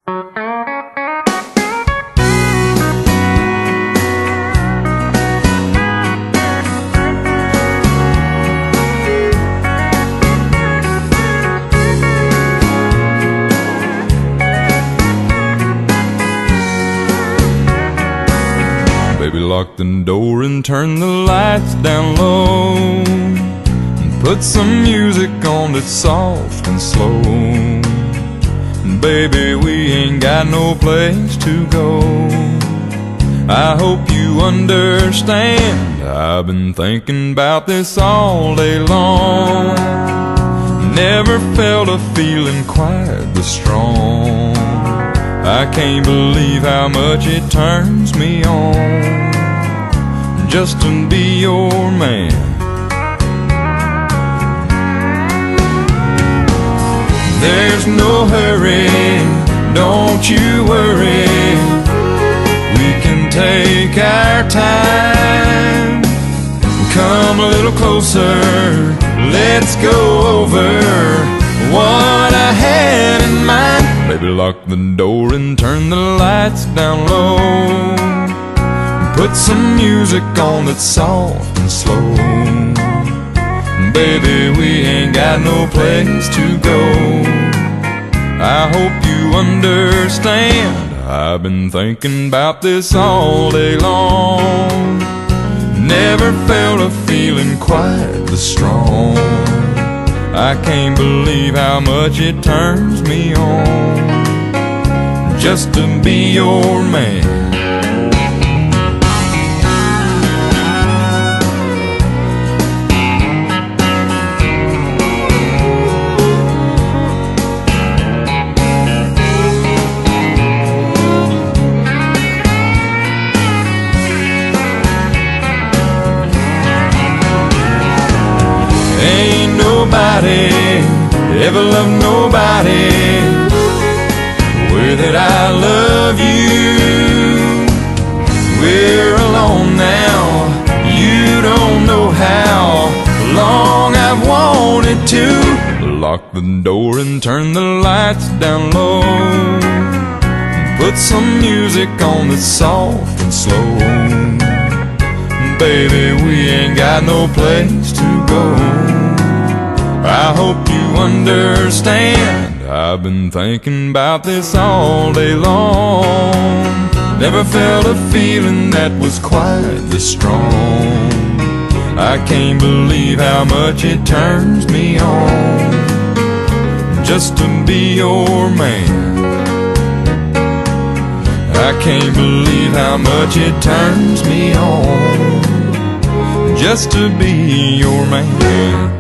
Baby, lock the door and turn the lights down low, and put some music on that's soft and slow. And baby, we ain't got no place to go. I hope you understand, I've been thinking about this all day long. Never felt a feeling quite this strong. I can't believe how much it turns me on just to be your man. There's no hurry, don't you worry. We can take our time. Come a little closer, let's go over what I had in mind. Baby, lock the door and turn the lights down low, and put some music on that's soft and slow. Baby, we ain't got no place to go. I hope you understand, I've been thinking about this all day long. Never felt a feeling quite this strong. I can't believe how much it turns me on just to be your man. Ain't nobody ever loved nobody way that I love you. We're alone now, you don't know how long I've wanted to. Lock the door and turn the lights down low, and put some music on that's soft and slow. Baby, we ain't got no place to go. I hope you understand, I've been thinking about this all day long. Never felt a feeling that was quite this strong. I can't believe how much it turns me on just to be your man. I can't believe how much it turns me on just to be your man.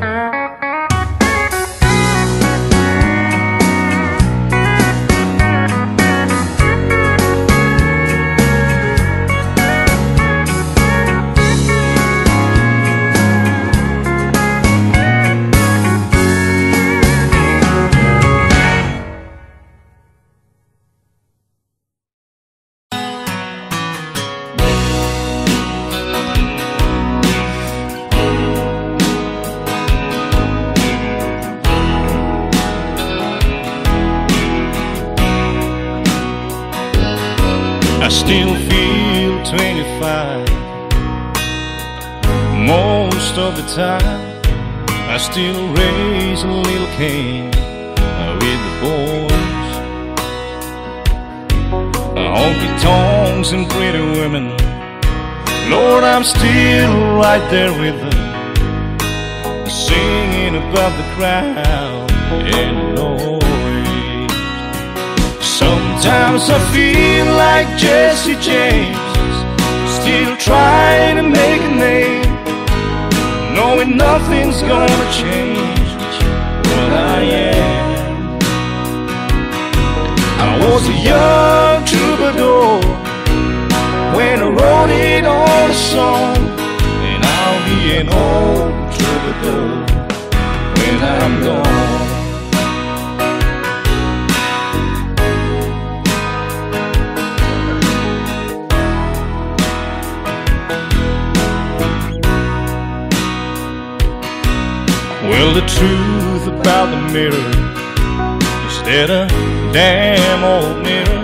I still feel 25 most of the time. I still raise a little Cain with the boys. Honky tonks and pretty women, Lord, I'm still right there with them, singing above the crowd and noise. Sometimes I feel like Jesse James, still trying to make a name, knowing nothing's gonna change what I am. I was a young troubadour when I wrote it on a song, and I'll be an old troubadour when I'm gone. Well, the truth about the mirror is that I damn old mirror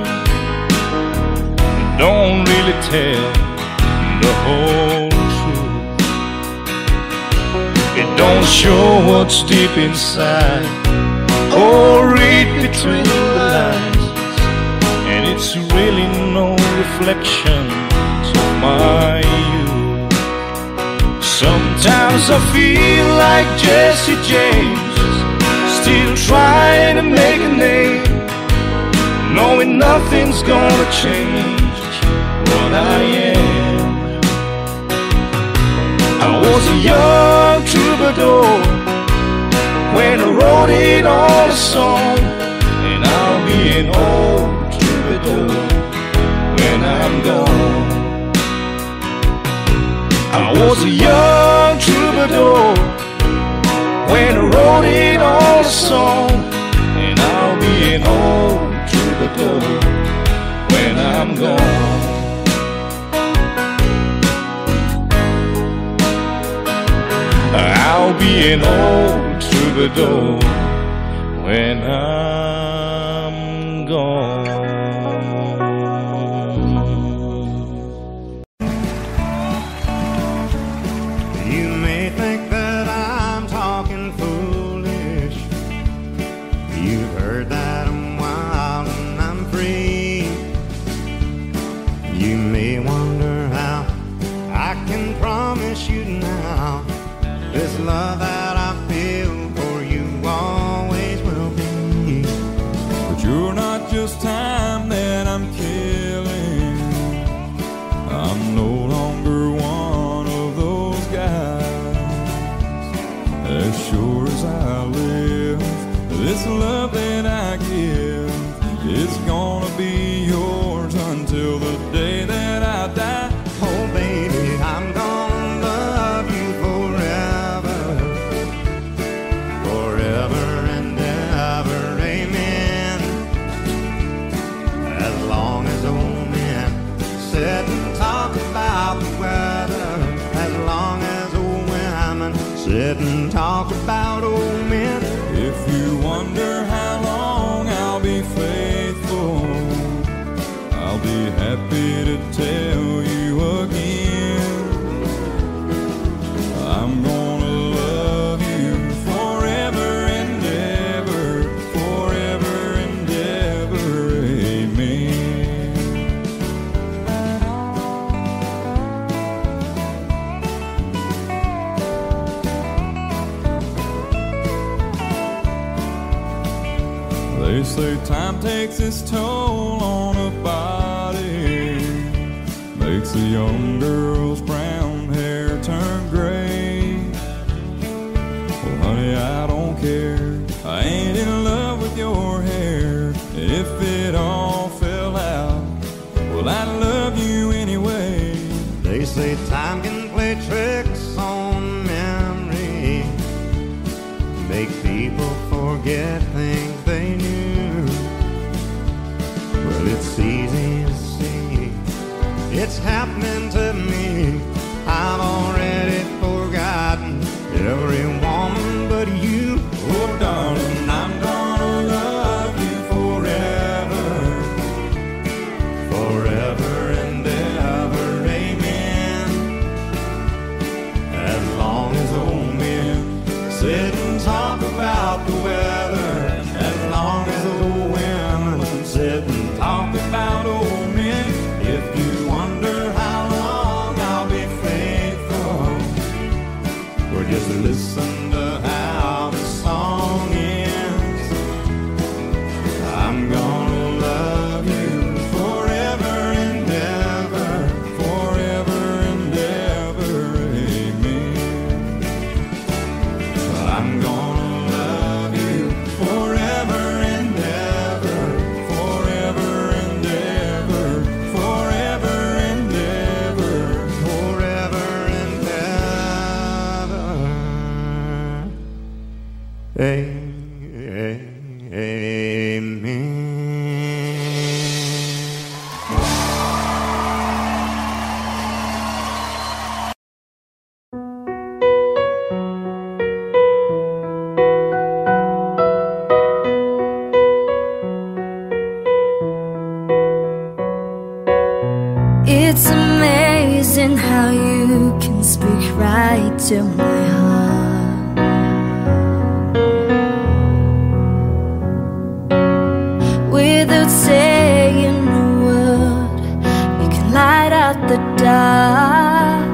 don't really tell the whole truth. It don't show what's deep inside or read between the lines, and it's really no reflection of my youth. Sometimes I feel like Jesse James, still trying to make a name, knowing nothing's gonna change what I am. I was a young troubadour when I wrote it on a song, and I'll be an old troubadour when I'm gone. I was a young troubadour when I wrote it on a song, and I'll be an old troubadour when I'm gone. I'll be an old troubadour when I'm gone. You may think that I'm talking foolish. You've heard that I'm wild and I'm free. You may wonder how I can promise you now this love that I feel for you always will be. But you're not just time that I'm killing. I'm no longer one of those guys. As sure as I live, this love that I give is gonna be yours until the day that I die. Oh baby, I'm gonna love you forever, forever and ever, amen. As long as old men sit and talk about the weather, as long as old women sit and talk about old men. If you wonder how long I'll be faithful, I'll be happy to tell you again. I'm gonna love you forever and ever, forever and ever, amen. They say time takes its toll on a body, makes a young girl's brown hair turn gray. Well, honey, I don't care. I ain't in love with your hair. If it all fell out, well, I'd love you anyway. They say time can play tricks on memory, make people forget things they knew. Well, it's easy to see, it's happening to me. I've already forgotten every woman but you. Oh darling, I'm gonna love you forever, forever and ever, amen. As long as old men sit and talk about the weather, as long as old women sit and talk about old men. If you wonder how long I'll be faithful, or just listen to how the song ends, I'm gonna love you forever and ever, forever and ever, amen. I'm gonna love you forever and ever, forever It's amazing how you can speak right to my heart. Without saying a word, you can light out the dark.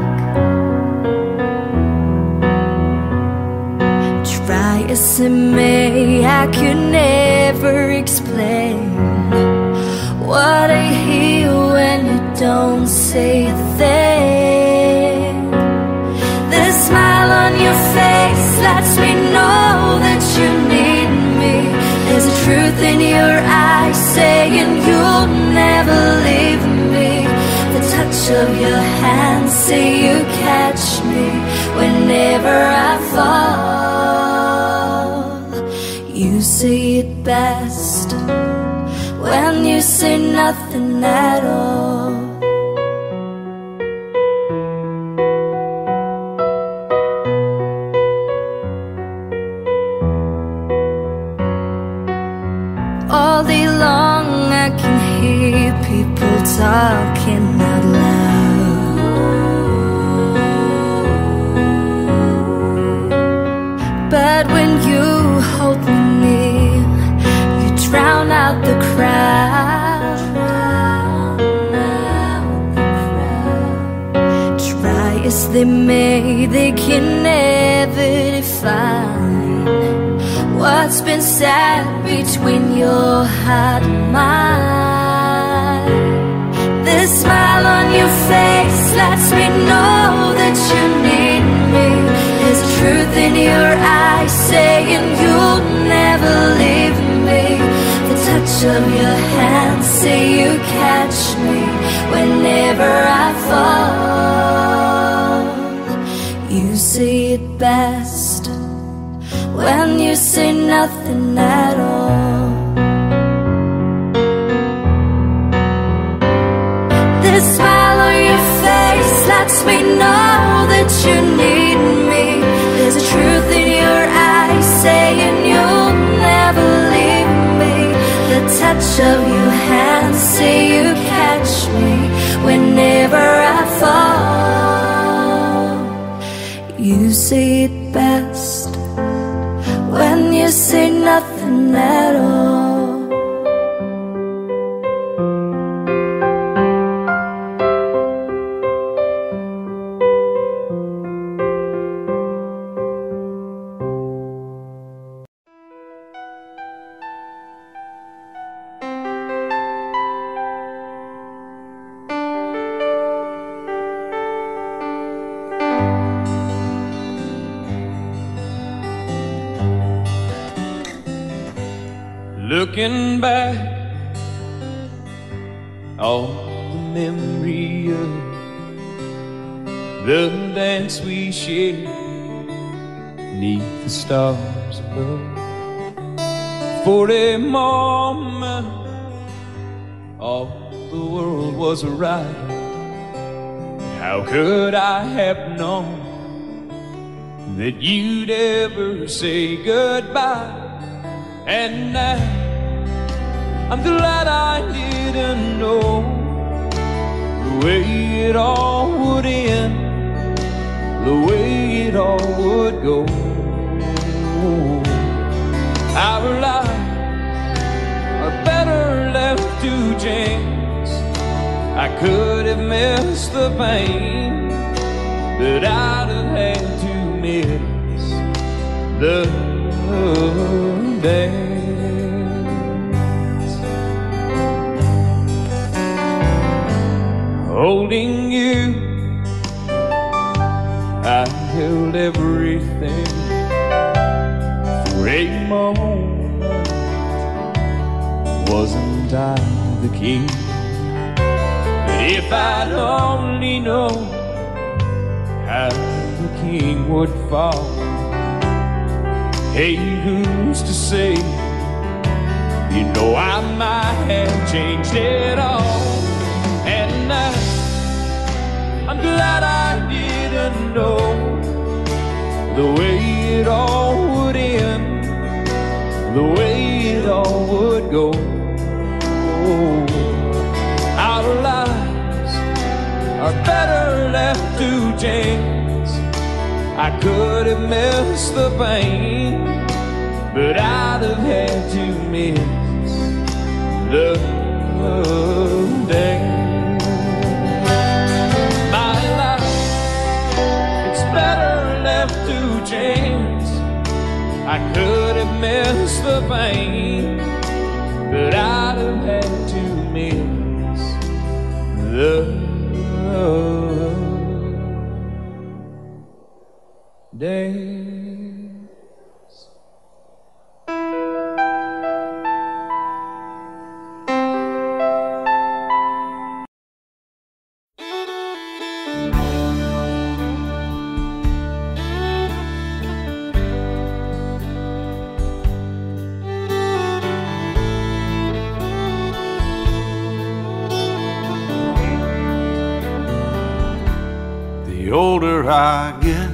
Try as I may, I could never explain what I hear when you don't say a thing. The smile on your face lets me know that you need me. There's a truth in your eyes saying you'll never leave me. The touch of your hand say you catch me whenever I fall. You say it best when you say nothing at all. All day long I can hear people talking out loud, but when you hold me near, you drown out the crowd. Try as they may, they can never define what's been said between your heart and mine. The smile on your face lets me know that you need me. There's a truth in your eyes saying you'll never leave me. The touch of your hand say you catch me whenever I fall. You say it best when you say nothing at all. The smile on your face lets me know that you need me. There's a truth in your eyes saying you'll never leave me. The touch of your hand say you catch me whenever I fall. You say it best when you say nothing at all. Looking back on the memory of the dance we shared neath the stars above. For a moment all the world was right. How could I have known that you'd ever say goodbye? And now I'm glad I didn't know the way it all would end, the way it all would go. Our lives are better left to chance. I could have missed the pain, but I'd have had to miss the dance. Holding you, I held everything. For a moment, wasn't I the king? But if I'd only known how the king would fall, hey, who's to say? You know I might have changed it all. And now I'm glad I didn't know the way it all would end, the way it all would go. Our lives to chance, I could have missed the pain, but I'd have had to miss the day. My life, it's better left to chance. I could have missed the pain, but I'd have had to miss the days. The older I get,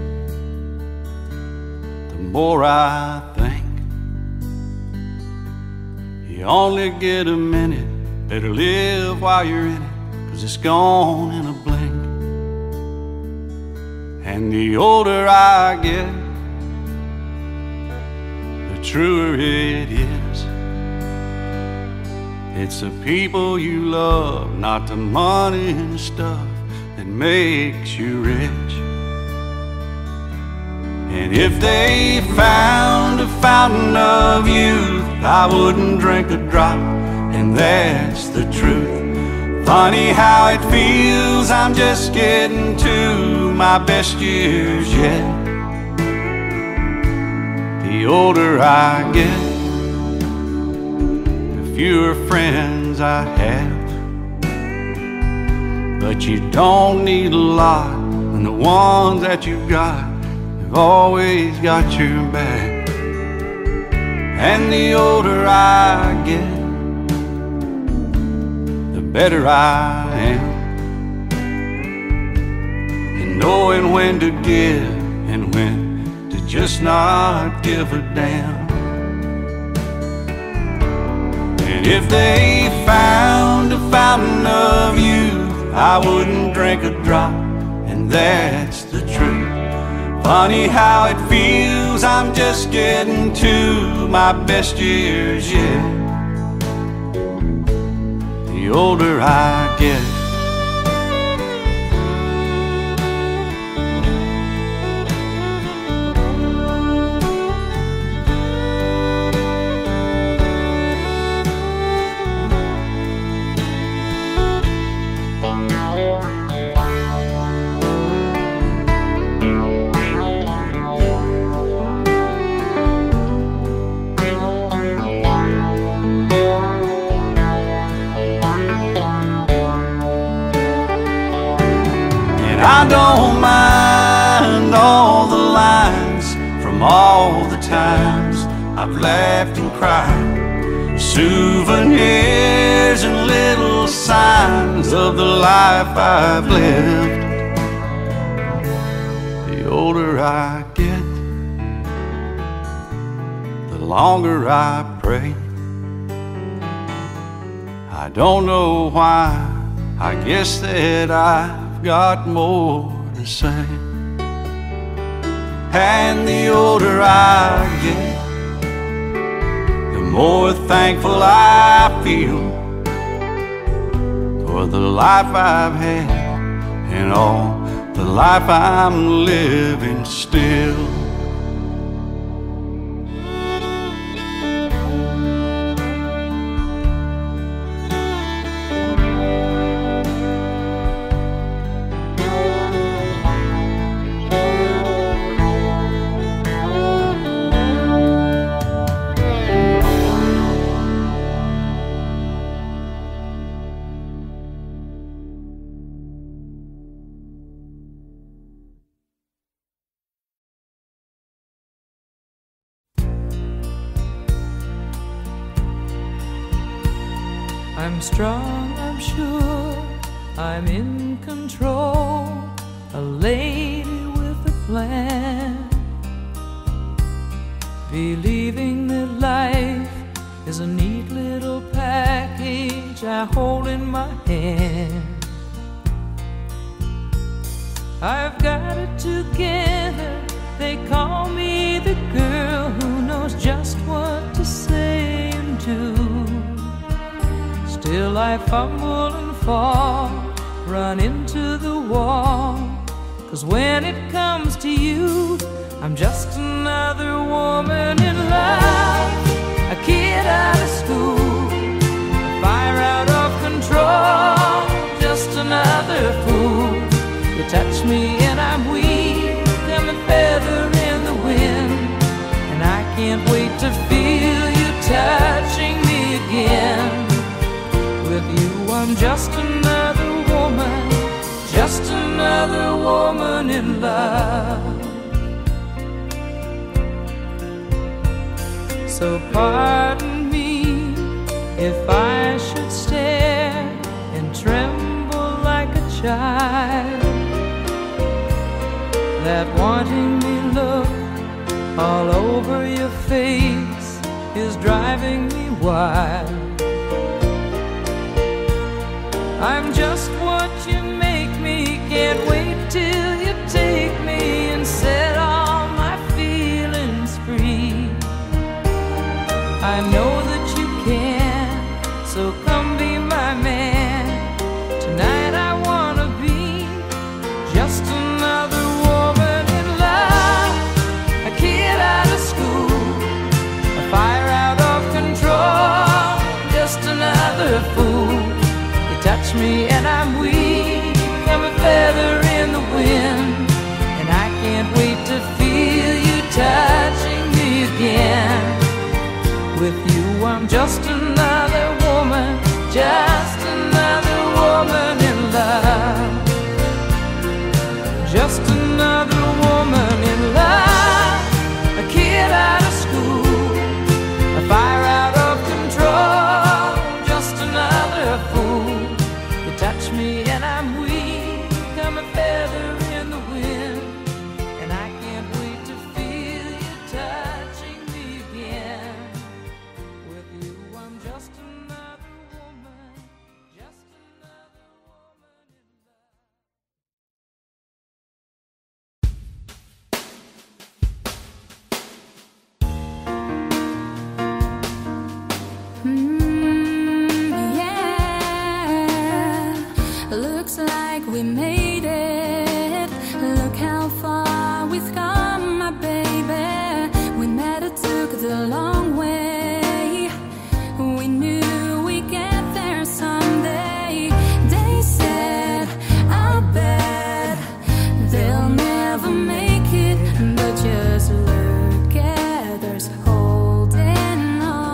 the more I think you only get a minute, better live while you're in it, 'cause it's gone in a blink. And the older I get, the truer it is. It's the people you love, not the money and stuff, that makes you rich. And if they found a fountain of youth, I wouldn't drink a drop, and that's the truth. Funny how it feels, I'm just getting to my best years yet. The older I get, the fewer friends I have. But you don't need a lot, and the ones that you've got have always got your back. And the older I get, the better I am in knowing when to give and when to just not give a damn. And if they found a fountain of youth, I wouldn't drink a drop, and that's the truth. Funny how it feels, I'm just getting to my best years yet. The older I get. I don't mind all the lines from all the times I've laughed and cried, souvenirs and little signs of the life I've lived. The older I get, the longer I pray. I don't know why, I guess that I've got more to say. And the older I get, the more thankful I feel for the life I've had and all the life I'm living still. I'm strong, I'm sure, I'm in control, a lady with a plan, believing that life is a neat little package I hold in my hand. I've got it together. They call me the girl who knows just what to say and do. Still I fumble and fall, run into the wall. 'Cause when it comes to you, I'm just another woman in love, a kid out of school, a fire out of control, just another fool. You touch me and I'm weak, I'm a feather in the wind, and I can't wait to feel you touching me again. With you I'm just another woman, just another woman in love. So pardon me if I should stare and tremble like a child. That wanting me look all over your face is driving me wild. I'm just what you make me, can't wait till you take me and set all my feelings free. I know that you can, so come be my man. Tonight I wanna be just another woman in love, a kid out of school, a fire out of control, just another fool. You touch me and I'm weak, I'm a feather in the wind, and I can't wait to feel you touching me again. With you I'm just another woman, just another woman in love, just another woman in love, a kid out of school, a fire out of control, just another fool. You touch me and I'm weak, I'm a feather in the wind, and I can't wait to feel you touching me again. With you I'm just another woman, just another woman in love. Yeah, looks like we made it. Look how far we've come, my baby. We met, it took the long way. We knew we'd get there someday. They said, I'll bet they'll never make it, but just look at us holding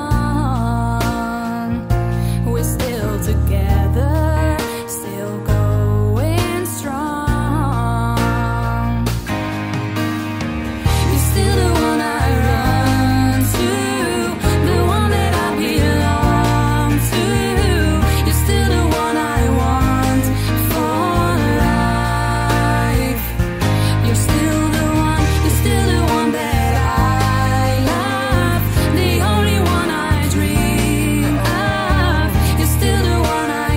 on. We're still together, still going strong. You're still the one I run to, the one that I belong to. You're still the one I want for life. You're still the one that I love, the only one I dream of. You're still the one I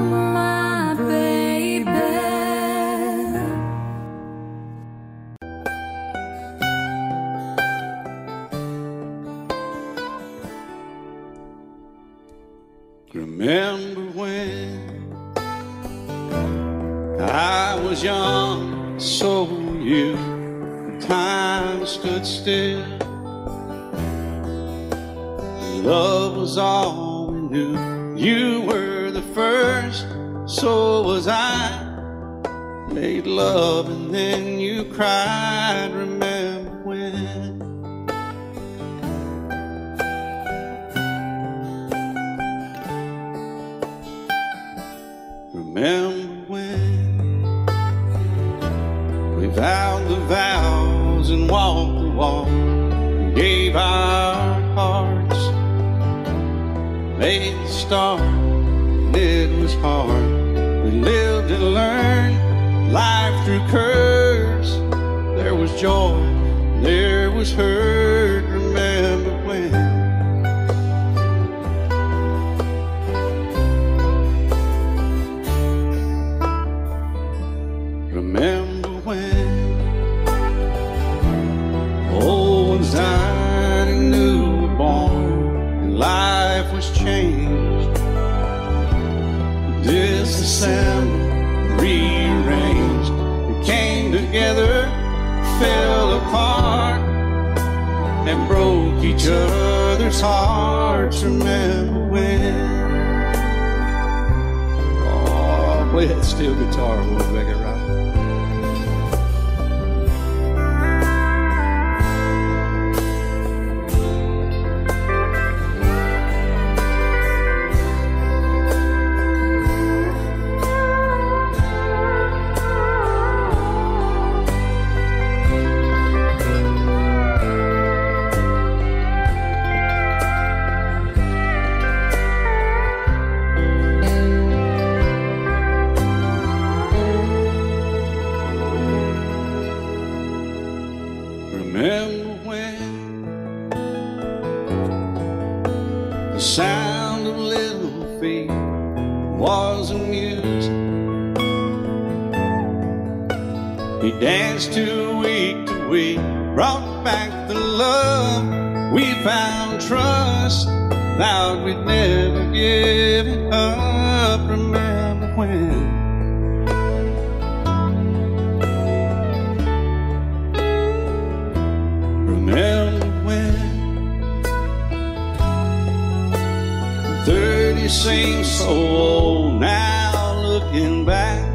my baby. Remember when I was young, so were you. Time stood still. Love was all we knew. You were the first, so was I. Made love and then you cried. Remember when? Remember when we vowed the vows and walked the walk, gave our hearts, made the start, and it was hard. We lived and learned life through curves. There was joy, there was hurt. Remember when? Remember when old ones died and new were born, and life was changed, disassembled, rearranged. We came together, fell apart, and broke each other's hearts. Remember when? Oh, play that steel guitar, we'll make it right. Remember when the sound of little feet was amusing? He danced to week, brought back the love. We found trust, vowed we'd never give it up. Remember when? Remember when 30 seems so old now, looking back.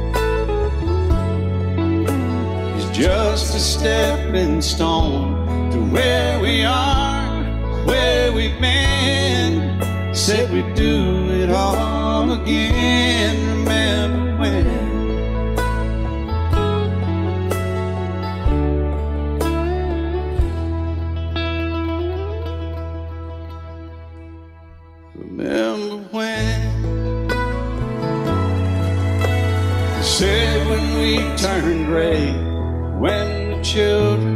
It's just a stepping stone to where we are, where we've been. Said we'd do it all again. Remember when? Remember when you said when we turned gray, when the children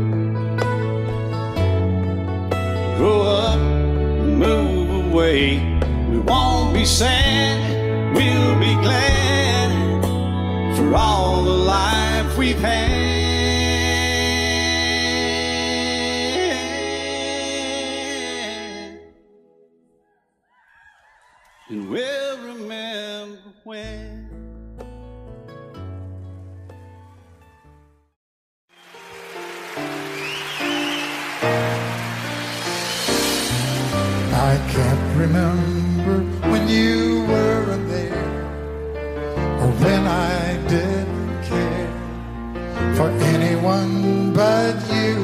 grow up and move away, we won't be sad, we'll be glad for all the life we've had. And we'll remember when. I can't remember when you weren't there, or when I didn't care for anyone but you.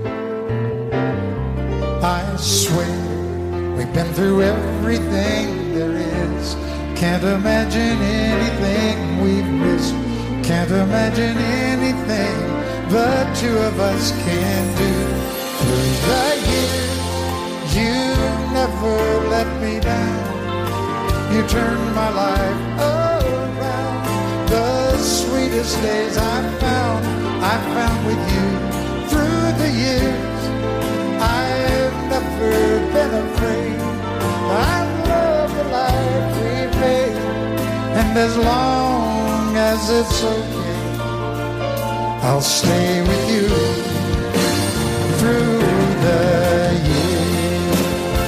I swear we've been through everything there is. Can't imagine anything we've missed. Can't imagine anything the two of us can do. Through the years, you never let me down. You turned my life around. The sweetest days I found with you. Through the years, I've never been afraid. I love the life we made, and as long as it's okay, I'll stay with you through the years.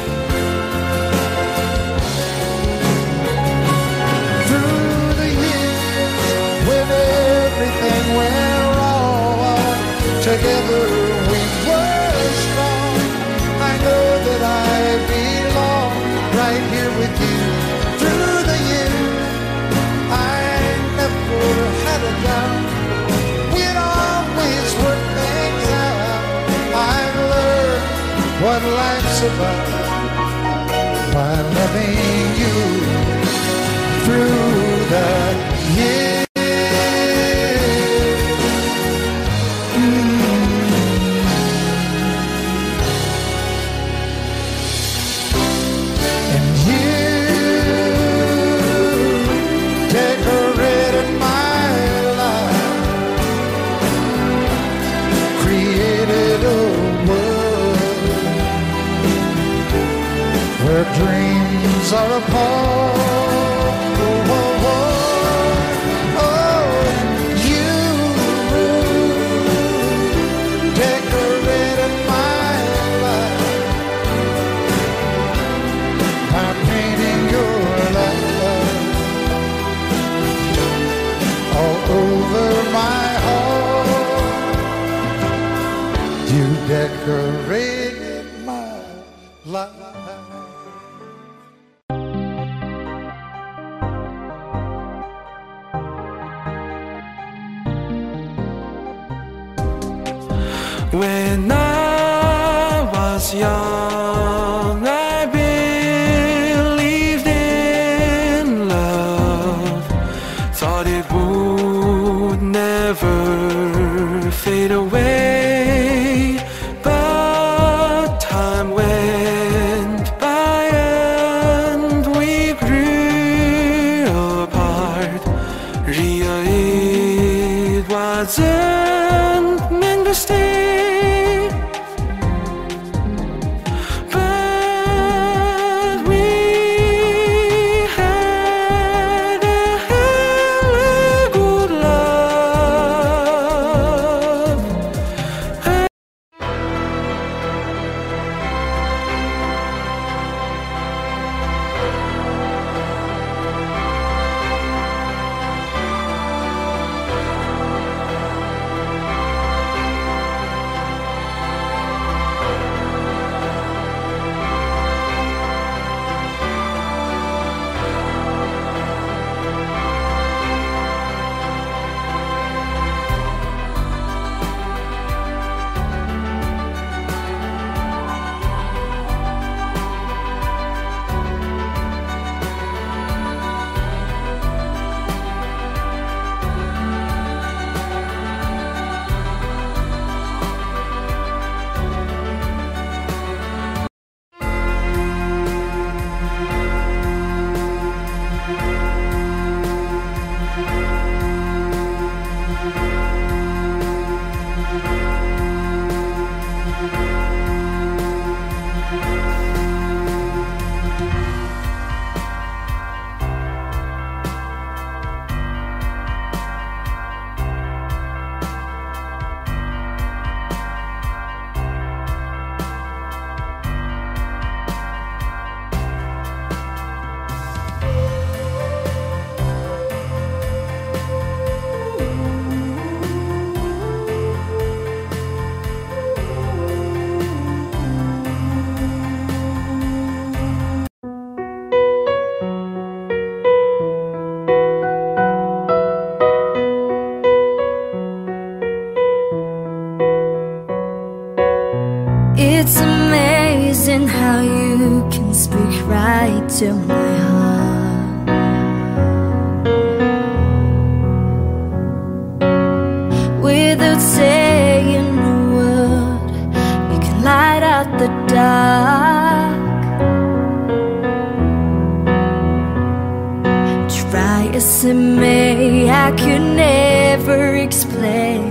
Through the years, when everything went wrong, together we were strong. I know that I belong right here with you. Through the years, I never had a doubt. We'd always work things out. I've learned what life's about by loving you through the years. Dreams are apart. Oh, oh, oh, oh. You decorated my life by painting your love all over my heart. You decorated my life. When I was young, I believed in love, thought it would never fade away. But time went by and we grew apart. Really, it wasn't meant to stay. It's amazing how you can speak right to my heart. Without saying a word, you can light out the dark. Try as I may, I could never explain